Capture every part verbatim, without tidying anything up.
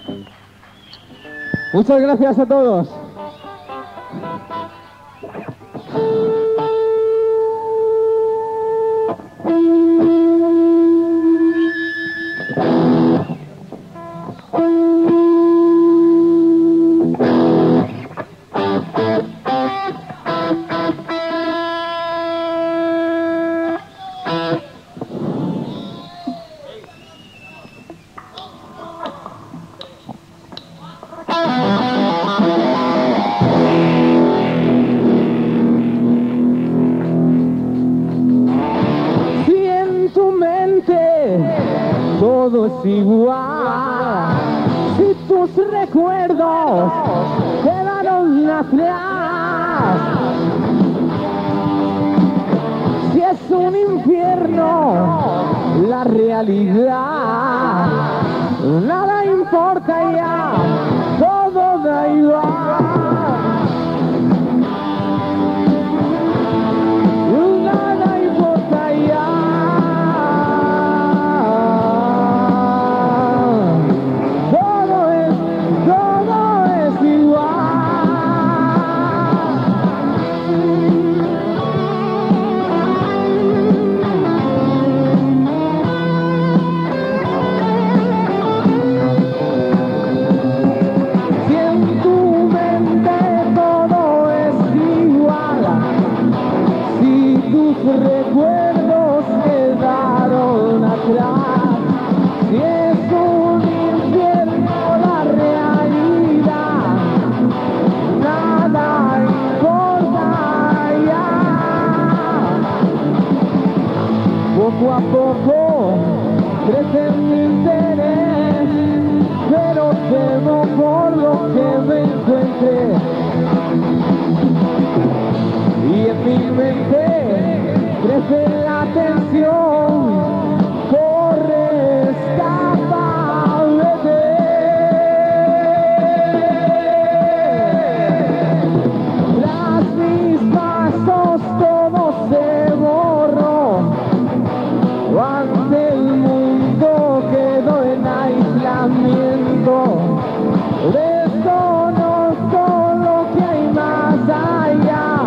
Muchas gracias a todos. Todo es igual, si tus recuerdos quedaron atrás, si es un infierno la realidad, nada importa ya, todo da igual. Recuerdos quedaron atrás, si es un infierno la realidad, nada importa ya. Poco a poco crece mi interés, pero temo por lo que me encuentre, y en mi mente crece la tensión, corre, escapa, vete. Tras mis pasos todo se borró, ante el mundo quedó en aislamiento. Desconozco lo que hay más allá,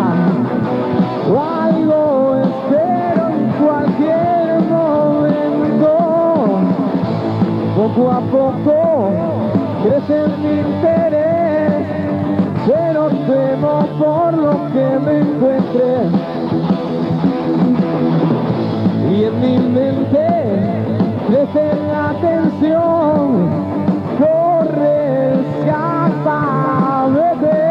algo espero en cualquier momento. Poco a poco crece mi interés, pero temo por lo que me encuentre, y en mi mente crece la tensión, corre, escapa, vete.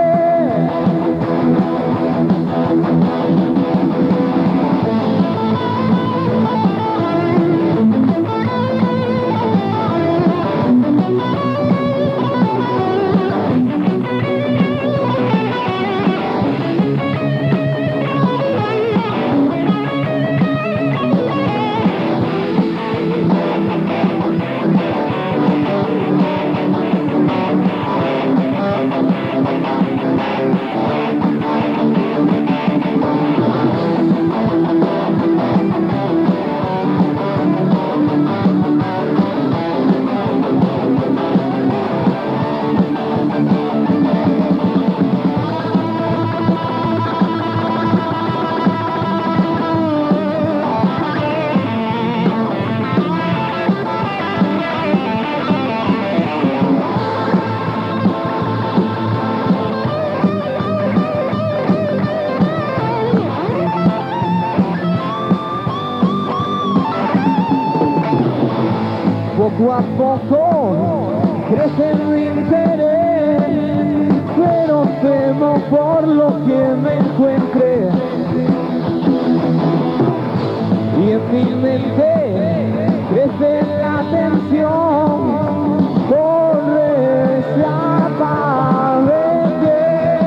Poco a poco crece mi interés, pero temo por lo que me encuentre, y en mi mente crece la tensión, corre, escapa, vete.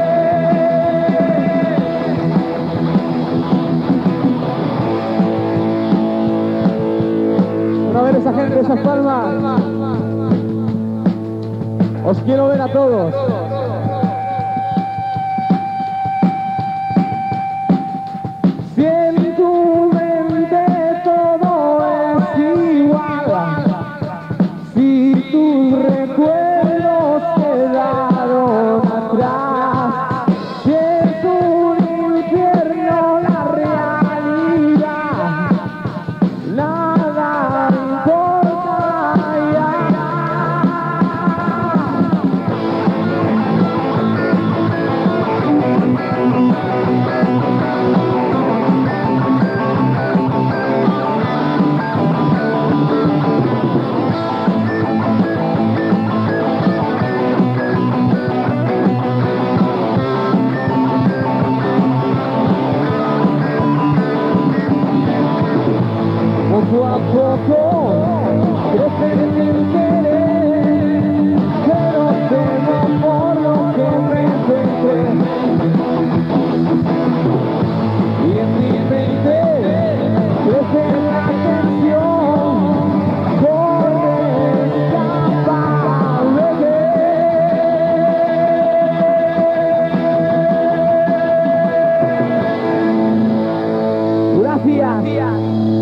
A ver esa gente, esas palmas. Os quiero ver a todos. Si en tu mente todo es igual, si tus recuerdos días.